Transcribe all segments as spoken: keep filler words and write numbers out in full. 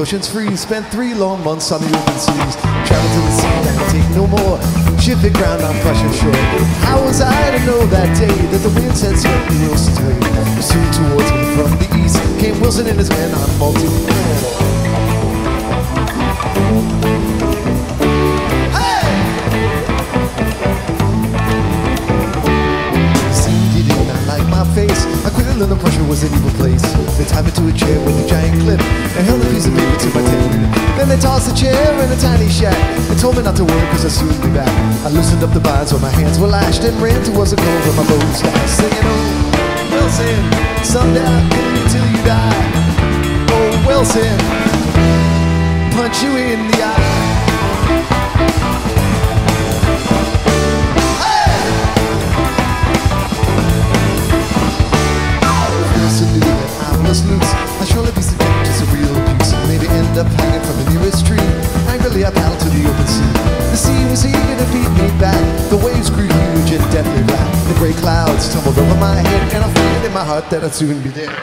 emotions free. Spent three long months on the open seas. Traveled to the sea that could take no more. Shifted ground on Prussian shore. How was I to know that day that the wind said slightly Wilson's way? Soon towards me from the east came Wilson and his men on multi. I quickly learned that Prussia was an evil place. They tied me to a chair with a giant clip and held a piece of paper to my tail. Then they tossed the chair in a tiny shack and told me not to worry cause I'd soon be back. I loosened up the bonds where my hands were lashed and ran towards the cove where my boat stashed, singing, oh, Wilson, someday I'll kill you till you die. Oh, Wilson, punch you in the eye. Loose. I surely be subject to some real abuse. Maybe end up hanging from the nearest tree. Angrily I paddled to the open sea. The sea was eager to beat me back. The waves grew huge and deathly black. The grey clouds tumbled over my head, and I felt in my heart that I'd soon be dead.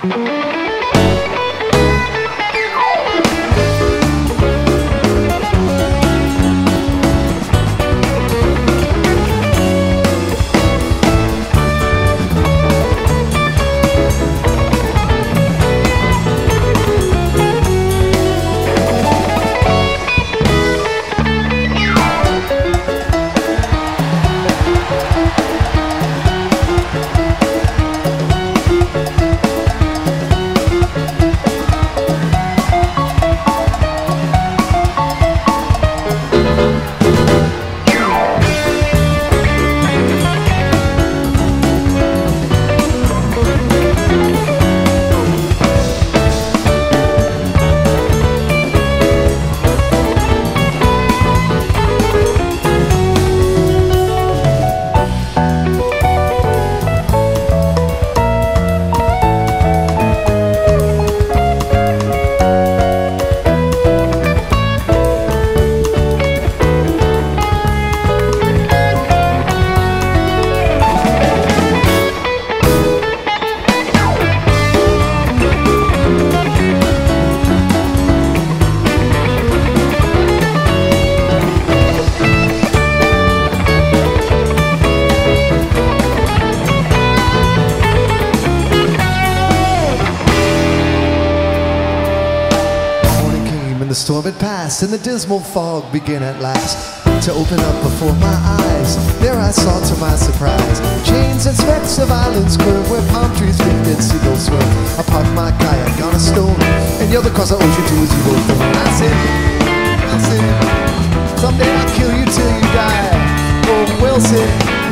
The storm had passed and the dismal fog began at last to open up before my eyes. There I saw to my surprise chains and specks of islands curve where palm trees drift and seagulls swim. I parked my kayak on a stone and yelled across the ocean to his evil throne. I said, Wilson, someday I'll kill you till you die. Oh, Wilson,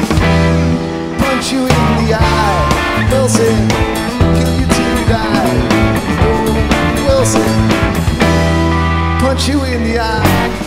punch you in the eye. Wilson, kill you till you die. Oh, Wilson, punch you in the eye.